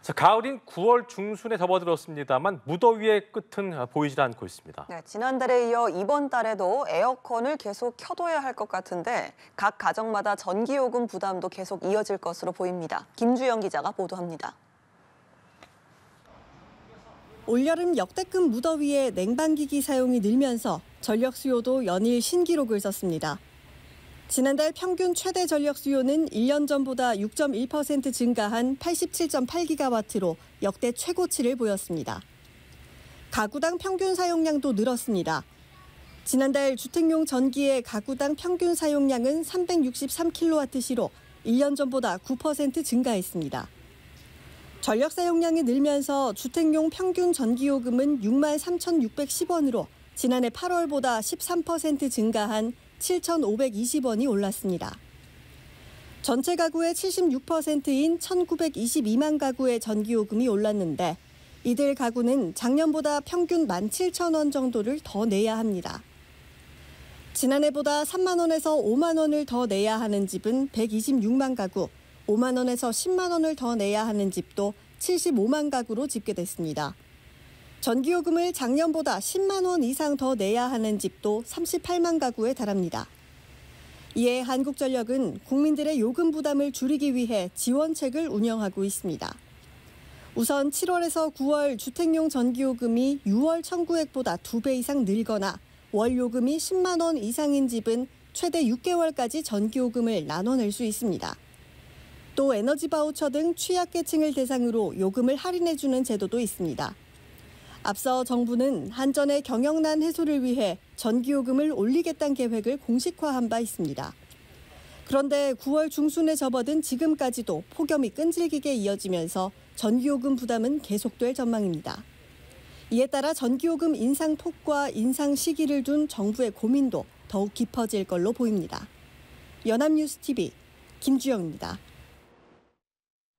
자, 가을인 9월 중순에 접어들었습니다만 무더위의 끝은 보이질 않고 있습니다. 네, 지난달에 이어 이번 달에도 에어컨을 계속 켜둬야 할 것 같은데 각 가정마다 전기요금 부담도 계속 이어질 것으로 보입니다. 김주영 기자가 보도합니다. 올여름 역대급 무더위에 냉방기기 사용이 늘면서 전력 수요도 연일 신기록을 썼습니다. 지난달 평균 최대 전력 수요는 1년 전보다 6.1% 증가한 87.8기가와트로 역대 최고치를 보였습니다. 가구당 평균 사용량도 늘었습니다. 지난달 주택용 전기의 가구당 평균 사용량은 363kWh로 1년 전보다 9% 증가했습니다. 전력 사용량이 늘면서 주택용 평균 전기요금은 63,610원으로 지난해 8월보다 13% 증가한 7,520원이 올랐습니다. 전체 가구의 76%인 1,922만 가구의 전기요금이 올랐는데 이들 가구는 작년보다 평균 17,000원 정도를 더 내야 합니다. 지난해보다 3만 원에서 5만 원을 더 내야 하는 집은 126만 가구, 5만 원에서 10만 원을 더 내야 하는 집도 75만 가구로 집계됐습니다. 전기요금을 작년보다 10만 원 이상 더 내야 하는 집도 38만 가구에 달합니다. 이에 한국전력은 국민들의 요금 부담을 줄이기 위해 지원책을 운영하고 있습니다. 우선 7월에서 9월 주택용 전기요금이 6월 청구액보다 2배 이상 늘거나 월 요금이 10만 원 이상인 집은 최대 6개월까지 전기요금을 나눠낼 수 있습니다. 또 에너지 바우처 등 취약계층을 대상으로 요금을 할인해주는 제도도 있습니다. 앞서 정부는 한전의 경영난 해소를 위해 전기요금을 올리겠다는 계획을 공식화한 바 있습니다. 그런데 9월 중순에 접어든 지금까지도 폭염이 끈질기게 이어지면서 전기요금 부담은 계속될 전망입니다. 이에 따라 전기요금 인상 폭과 인상 시기를 둔 정부의 고민도 더욱 깊어질 걸로 보입니다. 연합뉴스TV 김주영입니다.